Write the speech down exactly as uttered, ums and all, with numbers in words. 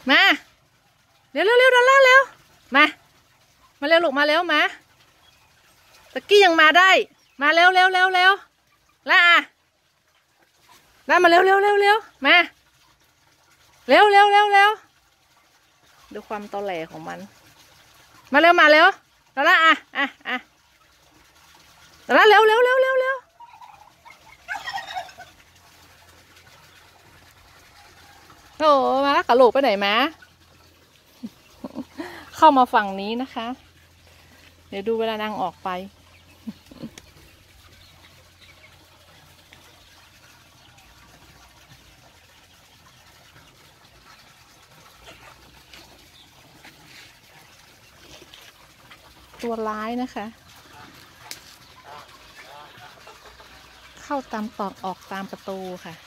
มาเร็วเร็วเร็วดอลล่าเร็วมามาเร็วลูกมาเร็วมาตะกี้ยังมาได้มาเร็วเร็วเร็วเร็วล่าล่ามาเร็วเร็วเร็วเร็วมาเร็วเร็วเร็วเร็วดูความตอแหลของมันมาเร็วมาเร็วดอลล่าอ่ะอ่ะอ่ะดอลล่าเร็วเร็วเร็วเร็วเร็วโอ้มาแล้วกะโหลกไปไหนมาเข้ามาฝั่งนี้นะคะเดี๋ยวดูเวลานางออกไปตัวร้ายนะคะเข้าตามตอกออกตามประตูค่ะ